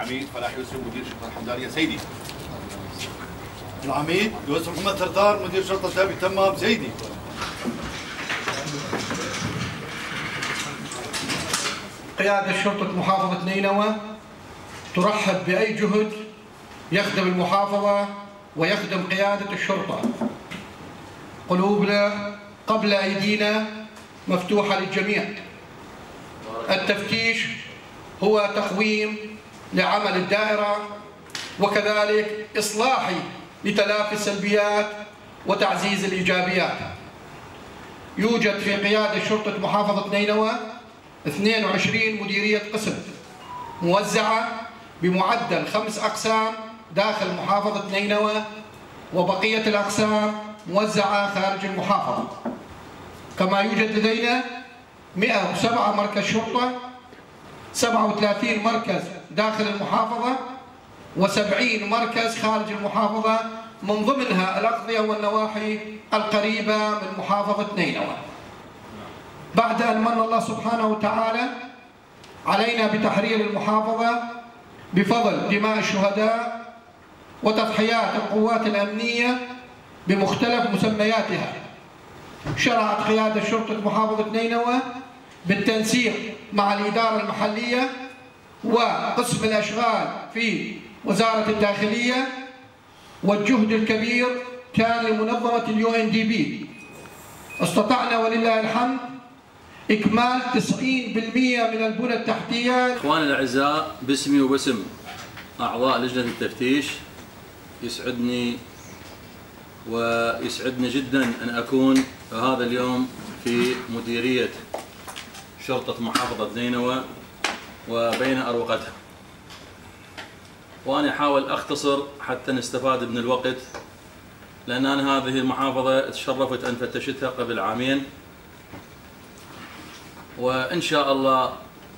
العميد فلاح يوسف مدير شرطة الحمدانية سيدي. العميد يوسف محمد سردار مدير شرطة تابي تمام سيدي. قيادة شرطة محافظة نينوى ترحب بأي جهد يخدم المحافظة ويخدم قيادة الشرطة. قلوبنا قبل أيدينا مفتوحة للجميع. التفتيش هو تقويم لعمل الدائرة وكذلك إصلاحي لتلافي السلبيات وتعزيز الإيجابيات. يوجد في قيادة شرطة محافظة نينوى 22 مديرية قسم موزعة بمعدل 5 أقسام داخل محافظة نينوى، وبقية الأقسام موزعة خارج المحافظة. كما يوجد لدينا 107 مركز شرطة، 37 مركز داخل المحافظة و70 مركز خارج المحافظة، من ضمنها الأقضية والنواحي القريبة من محافظة نينوى. بعد أن من الله سبحانه وتعالى علينا بتحرير المحافظة بفضل دماء الشهداء وتضحيات القوات الأمنية بمختلف مسمياتها، شرعت قيادة شرطة محافظة نينوى بالتنسيق مع الإدارة المحلية وقسم الأشغال في وزارة الداخلية، والجهد الكبير كان لمنظمة UNDP. استطعنا ولله الحمد إكمال 90% من البنى التحتية. إخواني الأعزاء، باسمي وباسم أعضاء لجنة التفتيش يسعدني جدا أن أكون هذا اليوم في مديرية شرطة محافظة نينوى وبين أروقتها، وأنا أحاول أختصر حتى نستفاد من الوقت، لأن أنا هذه المحافظة تشرفت أن فتشتها قبل عامين، وإن شاء الله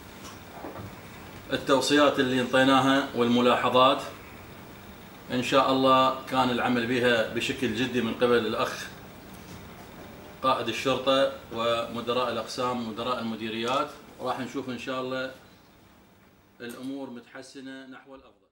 التوصيات اللي انطيناها والملاحظات إن شاء الله كان العمل بها بشكل جدي من قبل الأخ قائد الشرطة ومدراء الأقسام ومدراء المديريات، وراح نشوف إن شاء الله الأمور متحسنة نحو الأفضل.